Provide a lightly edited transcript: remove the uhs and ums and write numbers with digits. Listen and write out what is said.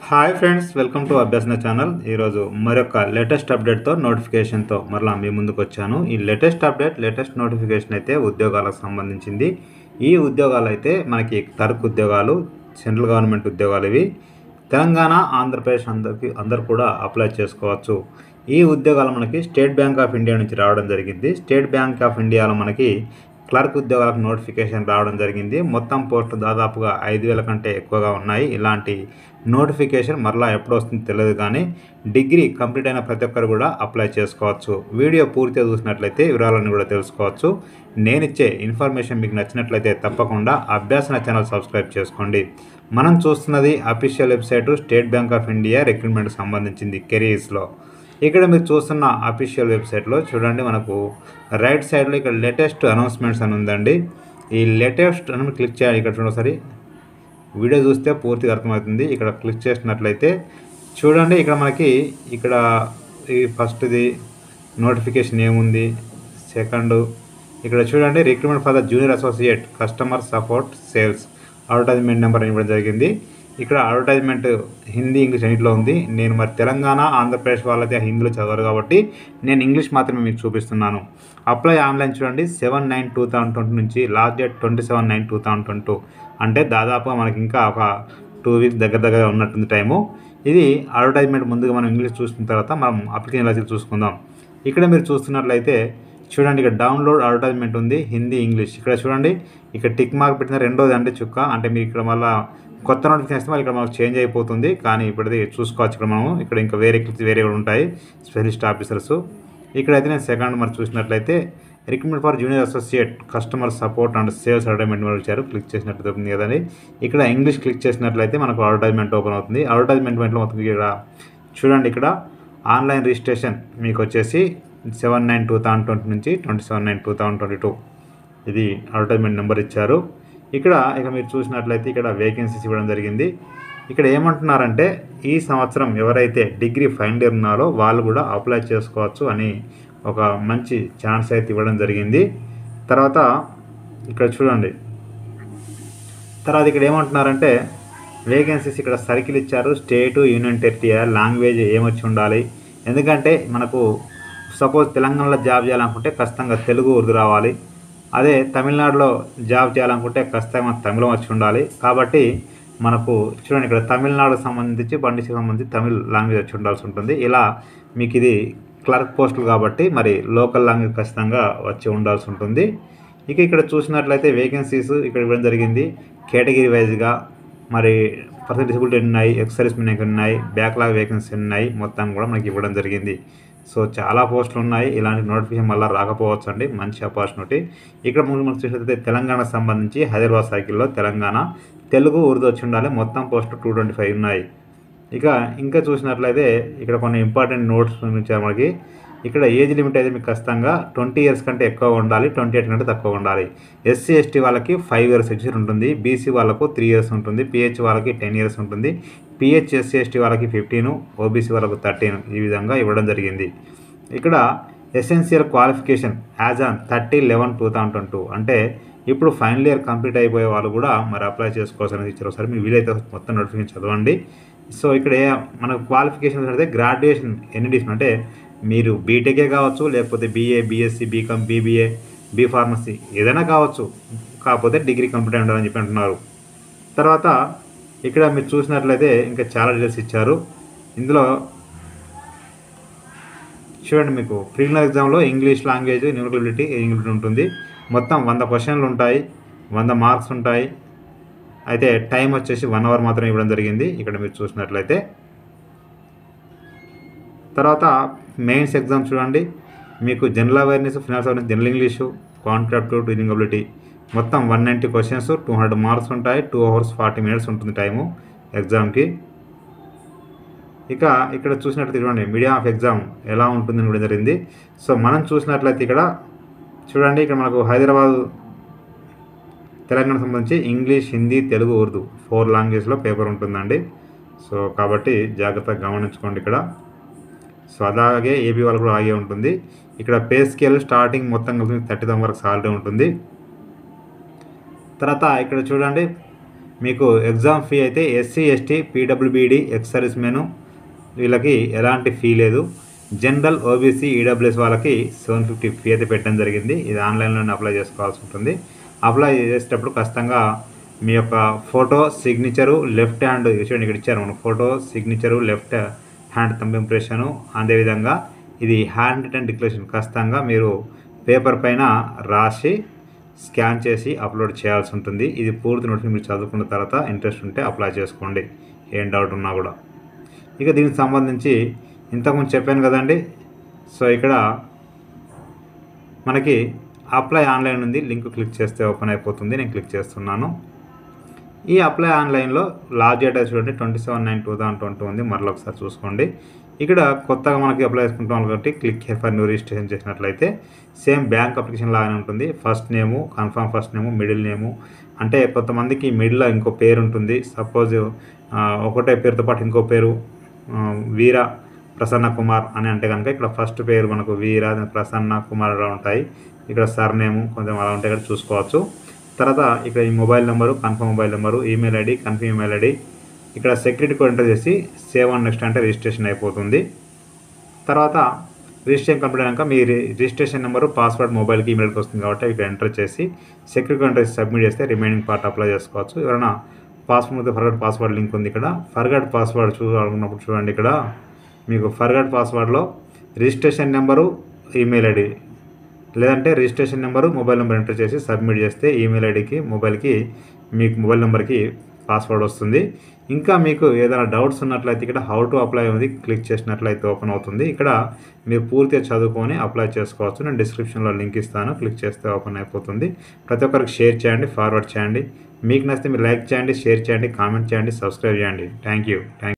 Hi friends, welcome to Abhyasana channel. ఈరోజు మరొక latest అప్డేట్తో నోటిఫికేషన్తో మరలా మీ ముందుకు వచ్చాను. ఈ లేటెస్ట్ నోటిఫికేషన్ అయితే ఉద్యోగాలకు సంబంధించింది. ఈ ఉద్యోగాలు అయితే మనకి క్లర్క్ ఉద్యోగాలు, సెంట్రల్ గవర్నమెంట్ ఉద్యోగాలు. ఇవి తెలంగాణ, ఆంధ్రప్రదేశ్ అందరూ కూడా అప్లై చేసుకోవచ్చు. ఈ ఉద్యోగాలు మనకి స్టేట్ బ్యాంక్ ఆఫ్ ఇండియా నుంచి రావడం జరిగింది. స్టేట్ బ్యాంక్ ఆఫ్ ఇండియాలో మనకి క్లర్క్ ఉద్యోగాలకు నోటిఫికేషన్ రావడం జరిగింది. మొత్తం పోస్టులు దాదాపుగా 5,000 కంటే ఎక్కువగా ఉన్నాయి. ఇలాంటి నోటిఫికేషన్ మరలా ఎప్పుడు వస్తుందో తెలియదు, కానీ డిగ్రీ కంప్లీట్ అయిన ప్రతి ఒక్కరు కూడా అప్లై చేసుకోవచ్చు. వీడియో పూర్తిగా చూసినట్లయితే వివరాలను కూడా తెలుసుకోవచ్చు. నేను ఇచ్చే ఇన్ఫర్మేషన్ మీకు నచ్చినట్లయితే తప్పకుండా అభ్యాసన ఛానల్ సబ్స్క్రైబ్ చేసుకోండి. మనం చూస్తున్నది official website State Bank of India రిక్రూట్మెంట్కి సంబంధించింది కెరీర్స్లో. ఇక్కడ మీరు చూస్తున్న అఫీషియల్ వెబ్సైట్లో చూడండి, మనకు రైట్ సైడ్లో ఇక్కడ లేటెస్ట్ అనౌన్స్మెంట్స్ అని ఉందండి. ఈ లేటెస్ట్ అని క్లిక్ చేయాలి. ఇక్కడ చూడండి, ఒకసారి వీడియో చూస్తే పూర్తిగా అర్థమవుతుంది. ఇక్కడ క్లిక్ చేసినట్లయితే చూడండి, ఇక్కడ మనకి ఇక్కడ ఈ ఫస్ట్ది నోటిఫికేషన్ ఏముంది, సెకండ్ ఇక్కడ చూడండి recruitment for the junior associate customer support sales advertisement number ఇవ్వడం జరిగింది. ఇక్కడ అడ్వర్టైజ్మెంట్ హిందీ, ఇంగ్లీష్ అన్నింటిలో ఉంది. నేను మరి తెలంగాణ, ఆంధ్రప్రదేశ్ వాళ్ళైతే హిందీలో చదవరు కాబట్టి నేను ఇంగ్లీష్ మాత్రమే మీకు చూపిస్తున్నాను. అప్లై ఆన్లైన్ చూడండి 7/9/2020 నుంచి లాస్ట్ డేట్ 27/9/2022. అంటే దాదాపుగా మనకి ఇంకా ఒక 2 వీక్స్ దగ్గర ఉన్నట్టుంది టైము. ఇది అడ్వర్టైజ్మెంట్ ముందుగా మనం ఇంగ్లీష్ చూసిన తర్వాత మనం అప్లికేషన్ ఎలా చూసుకుందాం. ఇక్కడ మీరు చూస్తున్నట్లయితే చూడండి, ఇక్కడ డౌన్లోడ్ అడ్వర్టైజ్మెంట్ ఉంది, హిందీ, ఇంగ్లీష్. ఇక్కడ చూడండి, ఇక్కడ టిక్ మార్క్ పెట్టిన రెండోది అంటే చుక్క, అంటే మీరు ఇక్కడ మళ్ళీ కొత్త నోటిఫికేషన్ ఇస్తే ఇక్కడ మనకు చేంజ్ అయిపోతుంది. కానీ ఇప్పుడైతే చూసుకోవచ్చు. ఇక్కడ మనం ఇక్కడ ఇంకా వేరే కూడా ఉంటాయి, స్పెషలిస్ట్ ఆఫీసర్స్. ఇక్కడైతే నేను సెకండ్ మరి చూసినట్లయితే recruitment for junior associate customer support and sales advertisement ఇచ్చారు. క్లిక్ చేసినట్లయితే అవుతుంది కదండి. ఇక్కడ ఇంగ్లీష్ క్లిక్ చేసినట్లయితే మనకు అడ్వర్టైజ్మెంట్ ఓపెన్ అవుతుంది. అడ్వర్టైజ్మెంట్లో మొత్తం ఇక్కడ చూడండి, ఇక్కడ ఆన్లైన్ రిజిస్ట్రేషన్ మీకు వచ్చేసి 7/9/2020 నుంచి 27/9/2022 ఇది అడ్వర్టైజ్మెంట్ నెంబర్ ఇచ్చారు. ఇక మీరు చూసినట్లయితే ఇక్కడ వేకెన్సీస్ ఇవ్వడం జరిగింది. ఇక్కడ ఏమంటున్నారంటే ఈ సంవత్సరం ఎవరైతే డిగ్రీ ఫైనల్ ఇయర్ ఉన్నారో వాళ్ళు కూడా అప్లై చేసుకోవచ్చు అని ఒక మంచి ఛాన్స్ అయితే ఇవ్వడం జరిగింది. తర్వాత ఇక్కడ చూడండి, తర్వాత ఇక్కడ ఏమంటున్నారంటే వేకెన్సీస్ ఇక్కడ సర్కిల్ ఇచ్చారు. స్టేటు, యూనియన్ టెరిటరీ, లాంగ్వేజ్ ఏమొచ్చి ఉండాలి. ఎందుకంటే మనకు సపోజ్ తెలంగాణలో జాబ్ చేయాలనుకుంటే ఖచ్చితంగా తెలుగు, ఉర్దూ రావాలి. అదే తమిళనాడులో జాబ్ చేయాలనుకుంటే ఖచ్చితంగా తమిళం వచ్చి ఉండాలి. కాబట్టి మనకు చూడండి, ఇక్కడ తమిళనాడుకు సంబంధించి బండికి సంబంధించి తమిళ్ లాంగ్వేజ్ వచ్చి ఉండాల్సి ఉంటుంది. ఇలా మీకు ఇది క్లర్క్ పోస్టులు కాబట్టి మరి లోకల్ లాంగ్వేజ్ ఖచ్చితంగా వచ్చి ఉండాల్సి ఉంటుంది. ఇక్కడ చూసినట్లయితే వేకెన్సీస్ ఇక్కడ ఇవ్వడం జరిగింది. కేటగిరీ వైజ్గా మరి పర్సన్ డిసబిలిటీ ఉన్నాయి, ఎక్స్ సర్వీస్ మెన్ ఉన్నాయి, బ్యాక్లాగ్ వేకెన్సీ ఉన్నాయి, మొత్తం కూడా మనకి ఇవ్వడం జరిగింది. సో చాలా పోస్టులు ఉన్నాయి. ఇలాంటి నోటిఫికేషన్ మళ్ళీ రాకపోవచ్చు అండి, మంచి ఆపర్చునిటీ. ఇక్కడ మనకు చూసినట్లయితే తెలంగాణకు సంబంధించి హైదరాబాద్ సైకిల్లో తెలంగాణ తెలుగు, ఉర్దూ వచ్చి ఉండాలి. మొత్తం పోస్టులు 225 ఉన్నాయి. ఇంకా చూసినట్లయితే ఇక్కడ కొన్ని ఇంపార్టెంట్ నోట్స్ ఇచ్చారు మనకి. ఇక్కడ ఏజ్ లిమిట్ అయితే మీకు ఖచ్చితంగా 20 ఇయర్స్ కంటే ఎక్కువ ఉండాలి, 28 కంటే తక్కువ ఉండాలి. ఎస్సీ ఎస్టీ వాళ్ళకి 5 ఇయర్స్ ఎడ్యుకేషన్ ఉంటుంది, బీసీ వాళ్ళకు 3 ఇయర్స్ ఉంటుంది, పిహెచ్ వాళ్ళకి 10 ఇయర్స్ ఉంటుంది, పిహెచ్ ఎస్సీ ఎస్టీ వాళ్ళకి 15, ఓబీసీ వాళ్ళకు 13. ఈ విధంగా ఇవ్వడం జరిగింది. ఇక్కడ ఎసెన్షియల్ క్వాలిఫికేషన్ యాజ్ ఆన్ 30/11/2022 అంటే ఇప్పుడు ఫైనల్ ఇయర్ కంప్లీట్ అయిపోయే వాళ్ళు కూడా మరి అప్లై చేసుకోవాల్సి ఇచ్చారు. ఒకసారి మీరు వీలైతే మొత్తం నోటిఫికేషన్ చదవండి. సో ఇక్కడ మనకు క్వాలిఫికేషన్ అయితే గ్రాడ్యుయేషన్ ఎన్ని తీసుకుని అంటే మీరు బీటెకే కావచ్చు, లేకపోతే BA, BSc, BCom, BBA, B pharmacy ఏదైనా కావచ్చు, కాకపోతే డిగ్రీ కంప్లీట్ అయి ఉండాలని చెప్పి అంటున్నారు. తర్వాత ఇక్కడ మీరు చూసినట్లయితే ఇంకా చాలా డీటెయిల్స్ ఇచ్చారు. ఇందులో చూడండి, మీకు ప్రిలిమినరీ ఎగ్జామ్లో ఇంగ్లీష్ లాంగ్వేజ్, న్యూమరికల్ ఎలిజిబిలిటీ ఉంటుంది. మొత్తం 100 క్వశ్చన్లు ఉంటాయి, 100 మార్క్స్ ఉంటాయి. అయితే టైం వచ్చేసి 1 అవర్ మాత్రమే ఇవ్వడం జరిగింది. ఇక్కడ మీరు చూసినట్లయితే తర్వాత మెయిన్స్ ఎగ్జామ్ చూడండి, మీకు general awareness, finance awareness, general English, quantity aptitude, reading ability మొత్తం 190 క్వశ్చన్స్, 200 మార్క్స్ ఉంటాయి. 2 hours 40 minutes ఉంటుంది టైము ఎగ్జామ్కి. ఇక్కడ చూసినట్లయితే చూడండి మీడియం ఆఫ్ ఎగ్జామ్ ఎలా ఉంటుందని కూడా జరిగింది. సో మనం చూసినట్లయితే ఇక్కడ చూడండి, ఇక్కడ మనకు హైదరాబాద్ తెలంగాణ సంబంధించి ఇంగ్లీష్, హిందీ, తెలుగు, ఉర్దూ 4 లాంగ్వేజ్లో పేపర్ ఉంటుందండి. సో కాబట్టి జాగ్రత్తగా గమనించుకోండి ఇక్కడ. సో అలాగే ఏపీ వాళ్ళు కూడా ఆగే ఉంటుంది. ఇక్కడ పే స్కేల్ స్టార్టింగ్ మొత్తం కలిసి 30,000 వరకు సాలరీ ఉంటుంది. తర్వాత ఇక్కడ చూడండి మీకు ఎగ్జామ్ ఫీ అయితే SC ST PWBD ex service men వీళ్ళకి ఎలాంటి ఫీ లేదు. జనరల్ ఓబీసీ ఈడబ్ల్యూఎస్ వాళ్ళకి 750 ఫీ అయితే పెట్టడం జరిగింది. ఇది ఆన్లైన్లోనే అప్లై చేసుకోవాల్సి ఉంటుంది. అప్లై చేసేటప్పుడు ఖచ్చితంగా మీ యొక్క ఫోటో సిగ్నేచరు లెఫ్ట్ హ్యాండ్ చూడండి, ఇక్కడ ఇచ్చారు మనకు photo signature left hand thumb impression. అదేవిధంగా ఇది హ్యాండ్ రిటన్ డిక్లరేషన్ ఖచ్చితంగా మీరు పేపర్ పైన రాసి స్కాన్ చేసి అప్లోడ్ చేయాల్సి ఉంటుంది. ఇది పూర్తి నోటిఫికేషన్ మీరు చదువుకున్న తర్వాత ఇంట్రెస్ట్ ఉంటే అప్లై చేసుకోండి, ఏం డౌట్ ఉన్నా కూడా. ఇక దీనికి సంబంధించి ఇంతకుముందు చెప్పాను కదండి. సో ఇక్కడ మనకి అప్లై ఆన్లైన్ ఉంది, లింక్ క్లిక్ చేస్తే ఓపెన్ అయిపోతుంది. నేను క్లిక్ చేస్తున్నాను. ఈ అప్లై ఆన్లైన్లో లాస్ట్ డేట్ చూడండి 27/9/2020 ఉంది. మరలా ఒకసారి చూసుకోండి. ఇక్కడ కొత్తగా మనకి అప్లై చేసుకుంటాం కాబట్టి click here for new registration చేసినట్లయితే సేమ్ బ్యాంక్ అప్లికేషన్ లాగానే ఉంటుంది. First name, confirm first name, middle name. అంటే కొంతమందికి మిడిల్లో ఇంకో పేరు ఉంటుంది. సపోజ్ ఒకటే పేరుతో పాటు ఇంకో పేరు వీర ప్రసన్న కుమార్ అని అంటే కనుక ఇక్కడ ఫస్ట్ పేరు మనకు వీర ప్రసన్న కుమార్ అలా ఉంటాయి. ఇక్కడ సర్ నేము కొంచెం అలా ఉంటాయి, ఇక్కడ చూసుకోవచ్చు. తర్వాత ఇక్కడ ఈ mobile number, confirm mobile number, email ID, confirm email ID. ఇక్కడ సెక్యూరిటీ కోడ్ ఎంటర్ చేసి సేవ్ అండ్ నెక్స్ట్ అంటే రిజిస్ట్రేషన్ అయిపోతుంది. తర్వాత రిజిస్ట్రేషన్ కంప్లీట్ అయినాక మీ రిజిస్ట్రేషన్ నెంబరు, పాస్వర్డ్ మొబైల్కి ఈమెయిల్కి వస్తుంది కాబట్టి ఇక్కడ ఎంటర్ చేసి సెక్యూరిటీ కోడ్ ఎంటర్ చేసి సబ్మిట్ చేస్తే రిమైనింగ్ పార్ట్ అప్లై చేసుకోవచ్చు. ఎవరైనా పాస్వర్డ్ ఫర్గట్ పాస్వర్డ్ లింక్ ఉంది. ఇక్కడ ఫర్గట్ పాస్వర్డ్ చూడాలనుకున్నప్పుడు చూడండి, ఇక్కడ మీకు ఫర్గట్ పాస్వర్డ్లో రిజిస్ట్రేషన్ నెంబరు, ఈమెయిల్ ఐడి లేదంటే registration number, mobile number enter చేసి సబ్మిట్ చేస్తే ఈమెయిల్ ఐడికి మొబైల్కి మీకు మొబైల్ నెంబర్కి పాస్వర్డ్ వస్తుంది. ఇంకా మీకు ఏదైనా డౌట్స్ ఉన్నట్లయితే ఇక్కడ హౌ టు అప్లై ఉంది క్లిక్ చేసినట్లయితే ఓపెన్ అవుతుంది. ఇక్కడ మీరు పూర్తిగా చదువుకొని అప్లై చేసుకోవచ్చు. నేను డిస్క్రిప్షన్లో లింక్ ఇస్తాను, క్లిక్ చేస్తే ఓపెన్ అయిపోతుంది. ప్రతి ఒక్కరికి షేర్ చేయండి, ఫార్వర్డ్ చేయండి. మీకు నచ్చితే మీరు లైక్ చేయండి, షేర్ చేయండి, కామెంట్ చేయండి, సబ్స్క్రైబ్ చేయండి. Thank you.